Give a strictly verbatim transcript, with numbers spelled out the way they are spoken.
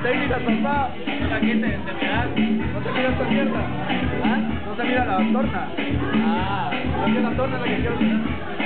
Técnica, papá. ¿Para qué te, te miras? No se mira esta mierda. ¿Ah? No se mira la torna. Ah. No es que la torna es la que quiero mirar.